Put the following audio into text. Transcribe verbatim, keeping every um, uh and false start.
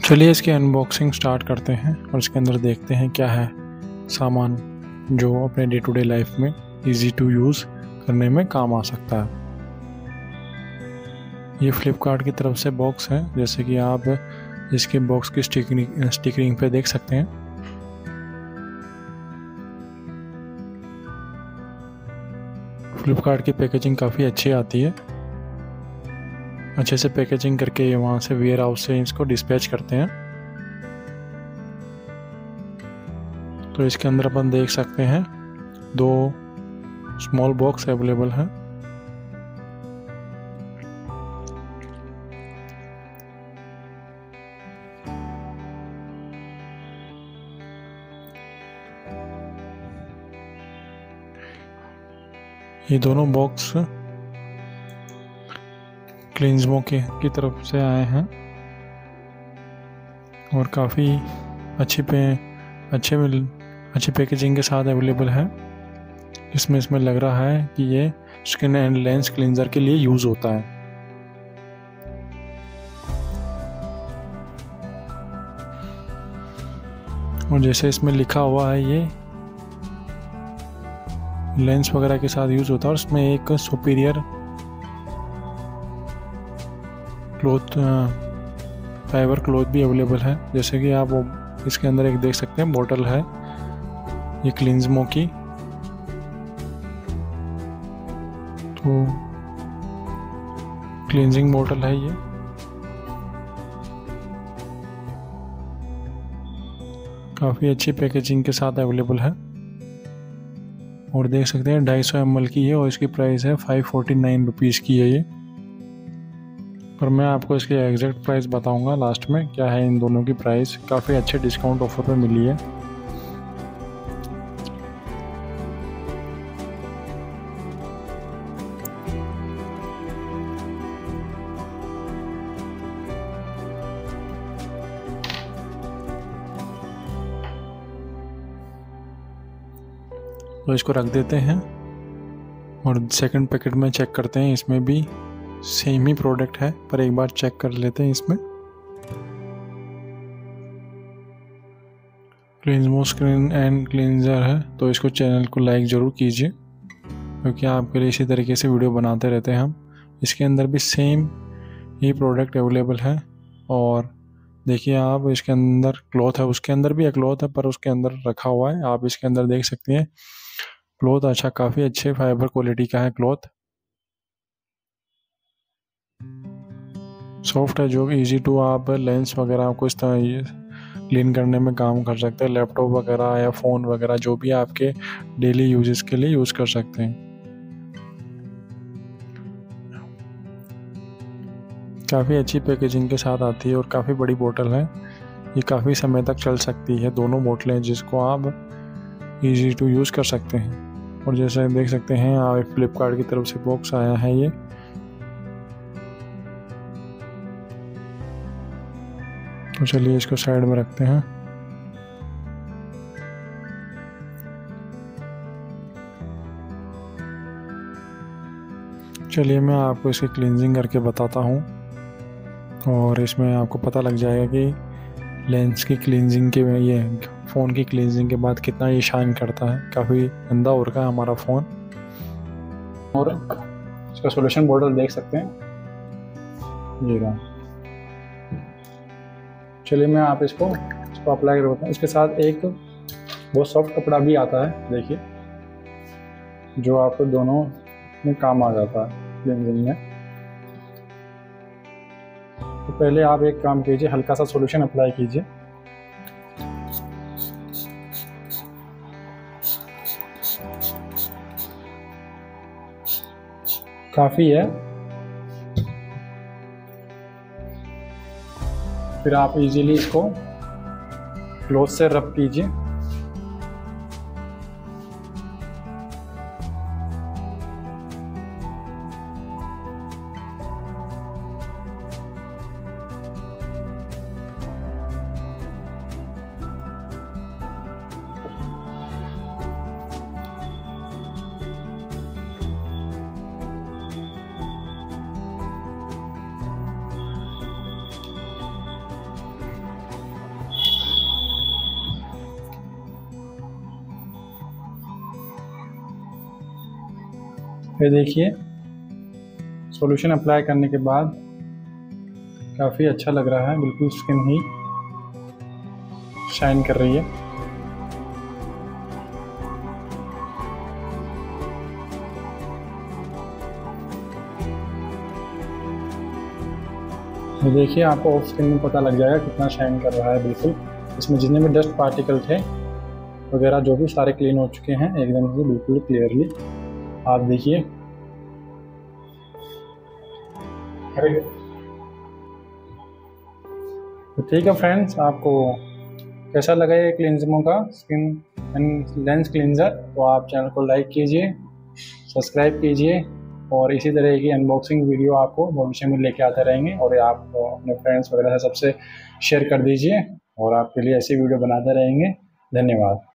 चलिए इसकी unboxing start करते हैं और इसके अंदर देखते हैं क्या है सामान जो अपने डे टू डे लाइफ में इजी टू यूज़ करने में काम आ सकता है। ये फ्लिपकार्ट की तरफ से बॉक्स है, जैसे कि आप इसके बॉक्स की स्टिकरिंग स्टिकरिंग पे देख सकते हैं। फ्लिपकार्ट की पैकेजिंग काफ़ी अच्छी आती है। अच्छे से पैकेजिंग करके ये वहाँ से वेयर हाउस से इसको डिस्पैच करते हैं। तो इसके अंदर अपन देख सकते हैं दो स्मॉल बॉक्स अवेलेबल हैं। ये दोनों बॉक्स क्लींजमो के की तरफ से आए हैं और काफ़ी अच्छी पे अच्छे मिल अच्छी पैकेजिंग के साथ अवेलेबल है। इसमें इसमें लग रहा है कि ये स्किन एंड लेंस क्लींजर के लिए यूज़ होता है। और जैसे इसमें लिखा हुआ है ये लेंस वगैरह के साथ यूज़ होता है और इसमें एक सुपीरियर क्लॉथ फाइबर क्लॉथ भी अवेलेबल है। जैसे कि आप इसके अंदर एक देख सकते हैं बोतल है ये क्लींजमो की। तो क्लींजिंग बोतल है ये। काफ़ी अच्छी पैकेजिंग के साथ अवेलेबल है और देख सकते हैं ढाई सौ एम एल की है और इसकी प्राइस है फाइव फोर्टी नाइन रुपीज़ की है ये। पर मैं आपको इसकी एग्जैक्ट प्राइस बताऊंगा लास्ट में क्या है इन दोनों की प्राइस। काफ़ी अच्छे डिस्काउंट ऑफर पे मिली है। तो इसको रख देते हैं और सेकंड पैकेट में चेक करते हैं। इसमें भी सेम ही प्रोडक्ट है पर एक बार चेक कर लेते हैं। इसमें क्लींजमो स्किन एंड क्लींजर है, तो इसको चैनल को लाइक ज़रूर कीजिए क्योंकि आपके लिए इसी तरीके से वीडियो बनाते रहते हैं हम। इसके अंदर भी सेम ही प्रोडक्ट अवेलेबल है और देखिए आप इसके अंदर क्लॉथ है, उसके अंदर भी एक क्लॉथ है पर उसके अंदर रखा हुआ है। आप इसके अंदर देख सकते हैं क्लॉथ अच्छा काफ़ी अच्छे फाइबर क्वालिटी का है। क्लॉथ सॉफ्ट है जो इजी टू आप लेंस वगैरह आपको इस तरह क्लीन करने में काम कर सकते हैं। लैपटॉप वगैरह या फ़ोन वगैरह जो भी आपके डेली यूजेस के लिए यूज़ कर सकते हैं। काफ़ी अच्छी पैकेजिंग के साथ आती है और काफ़ी बड़ी बोतल है। ये काफ़ी समय तक चल सकती है दोनों बोतलें, जिसको आप इजी टू यूज़ कर सकते हैं। और जैसे देख सकते हैं आप फ्लिपकार्ट की तरफ से बॉक्स आया है ये। तो चलिए इसको साइड में रखते हैं। चलिए मैं आपको इसकी क्लींजिंग करके बताता हूँ और इसमें आपको पता लग जाएगा कि लेंस की क्लींजिंग के ये फ़ोन की क्लींजिंग के बाद कितना ये शाइन करता है। काफ़ी गंदा हो रखा है हमारा फ़ोन। और इसका सॉल्यूशन बॉटल देख सकते हैं ये रहा। चलिए मैं आप इसको इसको अप्लाई कर देता हूँ। इसके साथ एक बहुत सॉफ्ट कपड़ा भी आता है, देखिए, जो आपको दोनों में काम आ जाता है क्लींजिंग में। तो पहले आप एक काम कीजिए, हल्का सा सॉल्यूशन अप्लाई कीजिए। काफ़ी है। फिर आप इजीली इसको क्लॉथ से रब कीजिए। फिर देखिए सॉल्यूशन अप्लाई करने के बाद काफ़ी अच्छा लग रहा है, बिल्कुल स्किन ही शाइन कर रही है। तो देखिए आपको ऑफ स्किन में पता लग जाएगा कितना शाइन कर रहा है। बिल्कुल इसमें जितने भी डस्ट पार्टिकल थे वगैरह जो भी सारे क्लीन हो चुके हैं एकदम से, बिल्कुल क्लियरली आप देखिए। तो ठीक है फ्रेंड्स, आपको कैसा लगा ये क्लींजमो का स्किन एंड लेंस क्लींजर, तो आप चैनल को लाइक कीजिए, सब्सक्राइब कीजिए और इसी तरह की अनबॉक्सिंग वीडियो आपको भविष्य में लेके आते रहेंगे। और आप अपने फ्रेंड्स वगैरह से सबसे शेयर कर दीजिए और आपके लिए ऐसी वीडियो बनाते रहेंगे। धन्यवाद।